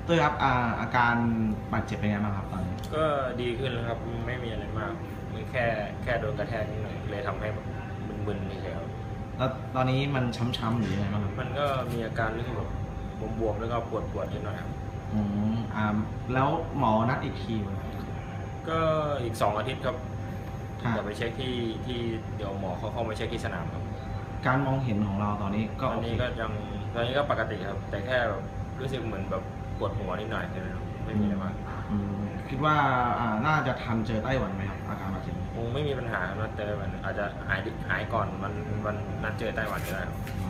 ตุ้ยครับอาการบาดเจ็บเป็นไงบ้างครับตอนนี้ก็ดีขึ้นแล้วครับไม่มีอะไรมากมันแค่โดนกระแทกนิดหน่อยเลยทำให้แบบมึนๆเฉยๆครับแล้วตอนนี้มันช้ำๆหรือยังไงบ้างครับมันก็มีอาการรู้สึกแบบบวมๆแล้วก็ปวดนิดหน่อยครับอืมแล้วหมอนัดอีกทีวันไหนก็อีก2 อาทิตย์ครับครับจะไปเช็คที่เดี๋ยวหมอเขาเข้ามาเช็คที่สนามครับการมองเห็นของเราตอนนี้ก็ตอนนี้ก็ปกติครับแต่แค่แบบรู้สึกเหมือนแบบปวดหัวนิดหน่อยแค่นั้นครับไม่มีอะไรมากคิดว่าน่าจะทันเจอไต้หวันไหมครับอาการบาดเจ็บคงไม่มีปัญหาครับนัดเจอมันอาจจะหายก่อนมันนัดเจอไต้หวันก็ได้ครับ